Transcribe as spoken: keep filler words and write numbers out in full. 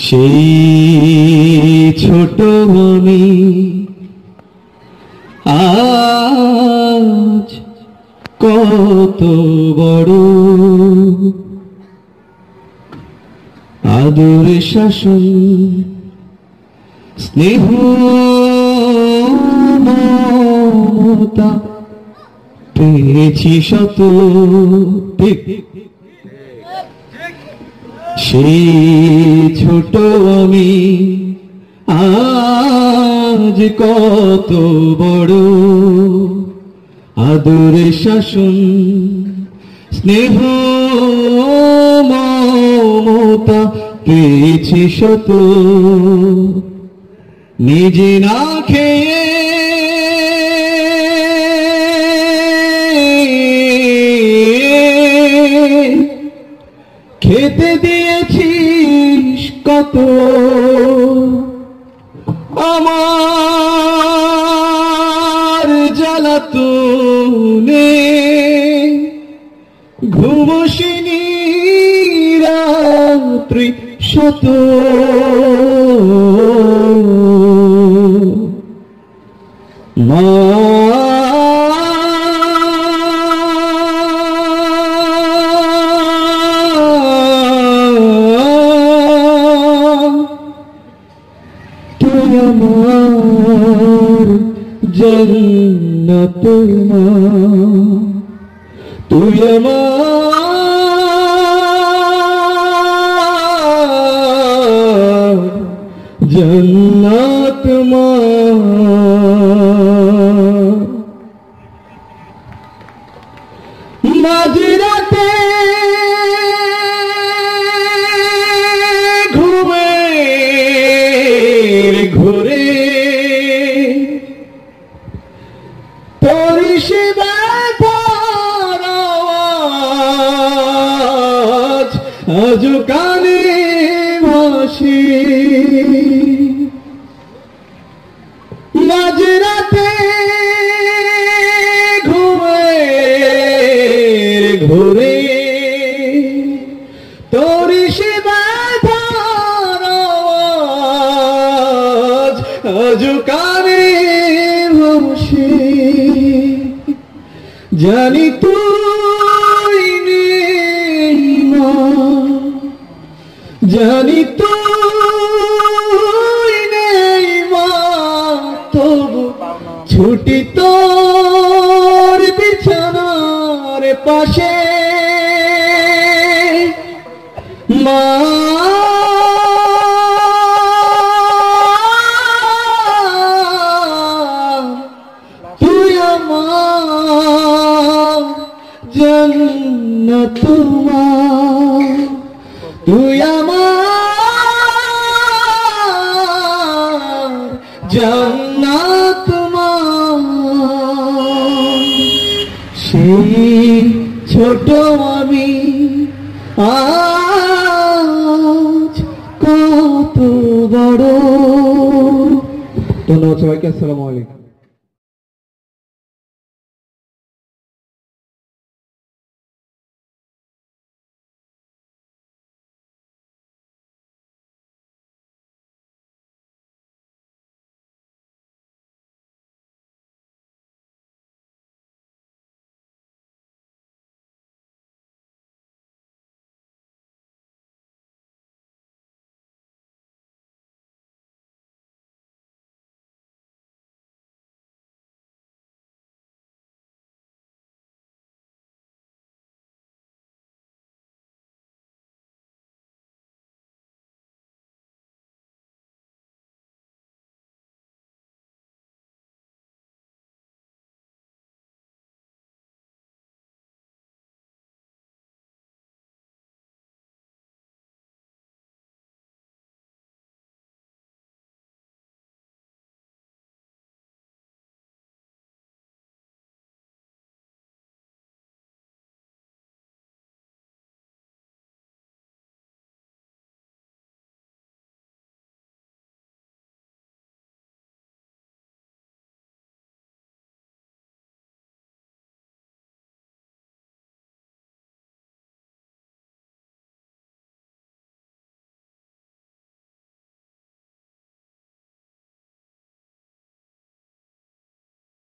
সেই ছোট আমি আজ কত বড়, আদর শাসন স্নেহ মমতা পেয়েছি শত। ঠিক সেই ছোট আমি আজ কত বড়, আদর শাসন স্নেহ মমতা পেয়েছি শত। নিজে না খেয়ে খেতে দিয়েছিস কত, আমার জ্বালাতনে ঘুমোসিনি রাত্রি শত। মা তুই আমার জান্নাত, মা তুই আমার জান্নাত, মা মাঝরাতে ঘুমের ঘুরে পরিষেবার আওয়াজ আজ কানে ভাসে। মাঝরাতে ঘুমের ঘুরে তোরি সেবার আওয়াজ আজ কানে ভাসে। জানি তুই নেই মা, জানি তুই নেই মা, তবু ছুটি তোর বিছানার পাশে। মা তুই আমার জান্নাত, মা তুই আমার জান্নাত, মা। সেই ছোট আমি আজ কত বড়। ধন্যবাদ সবাইকে। আসসালামু আলাইকুম।